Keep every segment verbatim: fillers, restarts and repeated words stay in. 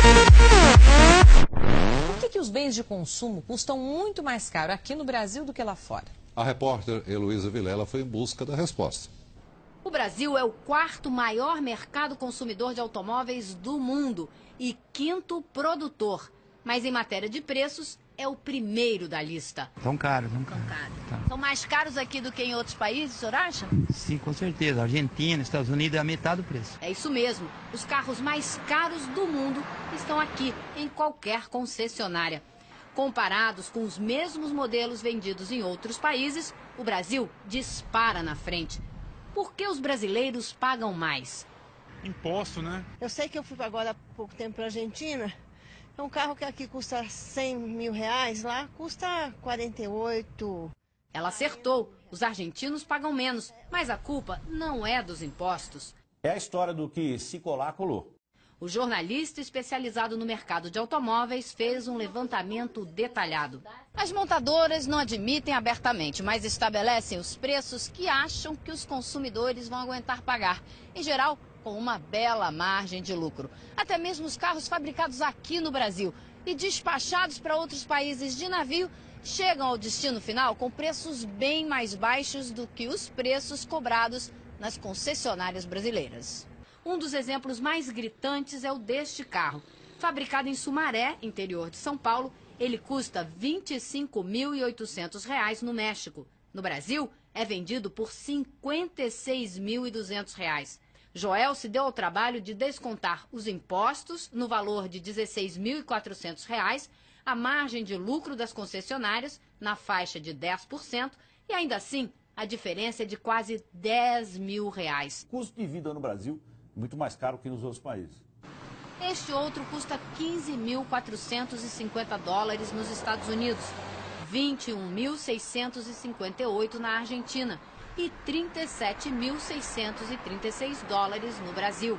Por que que os bens de consumo custam muito mais caro aqui no Brasil do que lá fora? A repórter Heloísa Vilela foi em busca da resposta. O Brasil é o quarto maior mercado consumidor de automóveis do mundo e quinto produtor. Mas em matéria de preços, é o primeiro da lista. São caros, não São caros. Tá. São mais caros aqui do que em outros países, o senhor acha? Sim, com certeza. Argentina, Estados Unidos é a metade do preço. É isso mesmo. Os carros mais caros do mundo estão aqui, em qualquer concessionária. Comparados com os mesmos modelos vendidos em outros países, o Brasil dispara na frente. Por que os brasileiros pagam mais? Imposto, né? Eu sei que eu fui agora há pouco tempo para a Argentina. É um carro que aqui custa cem mil reais, lá custa quarenta e oito. Ela acertou. Os argentinos pagam menos, mas a culpa não é dos impostos. É a história do que se colar, colou. O jornalista especializado no mercado de automóveis fez um levantamento detalhado. As montadoras não admitem abertamente, mas estabelecem os preços que acham que os consumidores vão aguentar pagar. Em geral, com uma bela margem de lucro. Até mesmo os carros fabricados aqui no Brasil e despachados para outros países de navio chegam ao destino final com preços bem mais baixos do que os preços cobrados nas concessionárias brasileiras. Um dos exemplos mais gritantes é o deste carro. Fabricado em Sumaré, interior de São Paulo, ele custa vinte e cinco mil e oitocentos reais no México. No Brasil, é vendido por cinquenta e seis mil e duzentos reais. Joel se deu ao trabalho de descontar os impostos no valor de dezesseis mil e quatrocentos reais, a margem de lucro das concessionárias na faixa de dez por cento e ainda assim a diferença é de quase dez mil reais. Custo de vida no Brasil muito mais caro que nos outros países. Este outro custa quinze mil quatrocentos e cinquenta dólares nos Estados Unidos, vinte e um mil seiscentos e cinquenta e oito na Argentina e trinta e sete mil seiscentos e trinta e seis dólares no Brasil.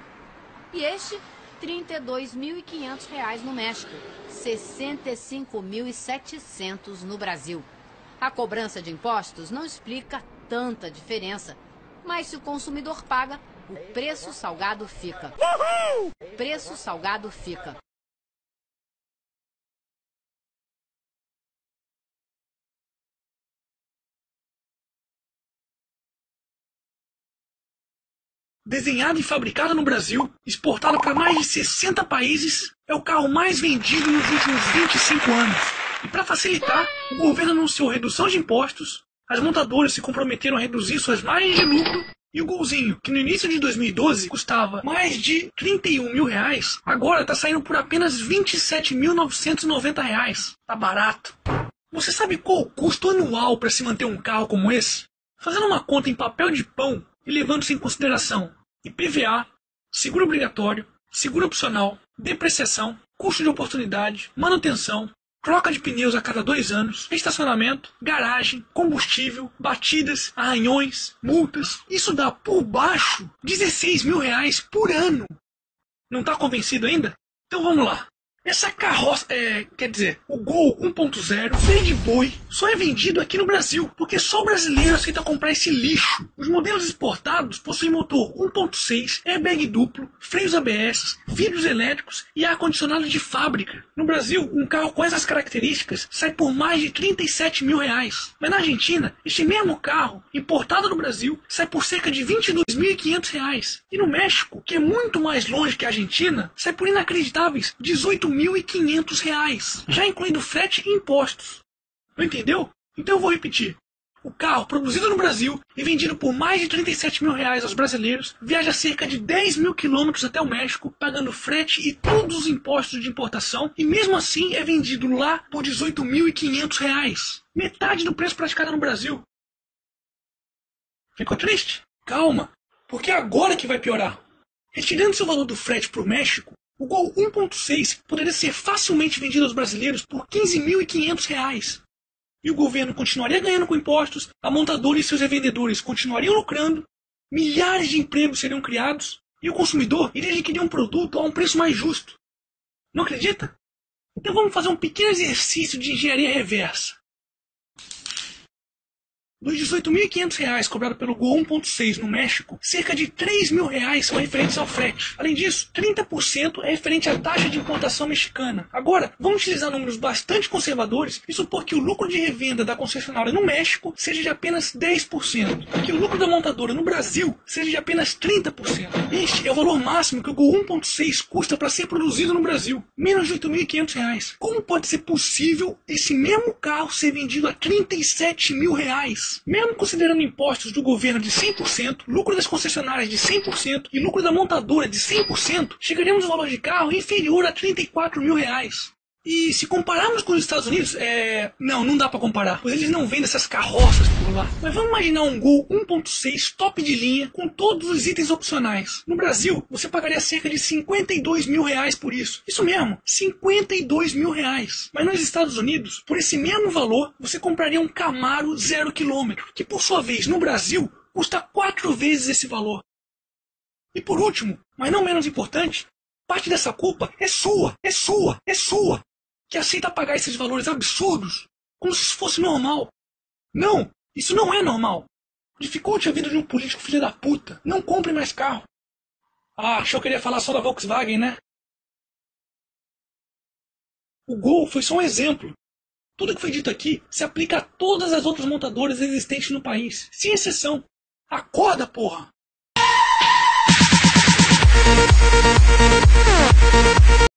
E este, trinta e dois mil e quinhentos reais no México, sessenta e cinco mil e setecentos no Brasil. A cobrança de impostos não explica tanta diferença, mas se o consumidor paga, o preço salgado fica. O preço salgado fica. Desenhado e fabricado no Brasil, exportado para mais de sessenta países, é o carro mais vendido nos últimos vinte e cinco anos. E para facilitar, o governo anunciou redução de impostos, as montadoras se comprometeram a reduzir suas margens de lucro, e o Golzinho, que no início de dois mil e doze custava mais de trinta e um mil reais, agora está saindo por apenas vinte e sete mil novecentos e noventa reais. Tá barato. Você sabe qual o custo anual para se manter um carro como esse? Fazendo uma conta em papel de pão e levando-se em consideração I P V A, seguro obrigatório, seguro opcional, depreciação, custo de oportunidade, manutenção, troca de pneus a cada dois anos, estacionamento, garagem, combustível, batidas, arranhões, multas. Isso dá por baixo dezesseis mil reais por ano. Não está convencido ainda? Então vamos lá. Essa carroça, é, quer dizer, o Gol um ponto zero, verde boi, só é vendido aqui no Brasil, porque só o brasileiro aceita comprar esse lixo. Os modelos exportados possuem motor um ponto seis, airbag duplo, freios A B S, vidros elétricos e ar-condicionado de fábrica. No Brasil, um carro com essas características sai por mais de trinta e sete mil reais. Mas na Argentina, este mesmo carro, importado no Brasil, sai por cerca de vinte e dois mil e quinhentos reais. E no México, que é muito mais longe que a Argentina, sai por inacreditáveis dezoito mil e quinhentos reais, já incluindo frete e impostos. Não entendeu? Então eu vou repetir. O carro, produzido no Brasil e vendido por mais de trinta e sete mil reais aos brasileiros, viaja cerca de dez mil quilômetros até o México, pagando frete e todos os impostos de importação, e mesmo assim é vendido lá por dezoito mil e quinhentos reais. Metade do preço praticado no Brasil. Ficou triste? Calma, porque é agora que vai piorar. Retirando-se o valor do frete para o México, o Gol um ponto seis poderia ser facilmente vendido aos brasileiros por quinze mil e quinhentos reais. E o governo continuaria ganhando com impostos, a montadora e seus revendedores continuariam lucrando, milhares de empregos seriam criados e o consumidor iria adquirir um produto a um preço mais justo. Não acredita? Então vamos fazer um pequeno exercício de engenharia reversa. Dos dezoito mil e quinhentos reais cobrados pelo Gol um ponto seis no México, cerca de três mil reais são referentes ao frete. Além disso, trinta por cento é referente à taxa de importação mexicana. Agora, vamos utilizar números bastante conservadores e supor que o lucro de revenda da concessionária no México seja de apenas dez por cento, que o lucro da montadora no Brasil seja de apenas trinta por cento. Este é o valor máximo que o Gol um ponto seis custa para ser produzido no Brasil, menos de oito mil e quinhentos reais. Como pode ser possível esse mesmo carro ser vendido a trinta e sete mil reais? Mesmo considerando impostos do governo de cem por cento, lucro das concessionárias de cem por cento e lucro da montadora de cem por cento, chegaremos ao valor de carro inferior a trinta e quatro mil reais. E se compararmos com os Estados Unidos, é... Não, não dá pra comparar, pois eles não vendem essas carroças por lá. Mas vamos imaginar um Gol um ponto seis top de linha, com todos os itens opcionais. No Brasil, você pagaria cerca de cinquenta e dois mil reais por isso. Isso mesmo, cinquenta e dois mil reais. Mas nos Estados Unidos, por esse mesmo valor, você compraria um Camaro zero quilômetro, que por sua vez, no Brasil, custa quatro vezes esse valor. E por último, mas não menos importante, parte dessa culpa é sua, é sua, é sua. Que aceita pagar esses valores absurdos, como se isso fosse normal. Não, isso não é normal. Dificulte a vida de um político filho da puta. Não compre mais carro. Ah, achou que eu queria falar só da Volkswagen, né? O Gol foi só um exemplo. Tudo que foi dito aqui se aplica a todas as outras montadoras existentes no país, sem exceção. Acorda, porra!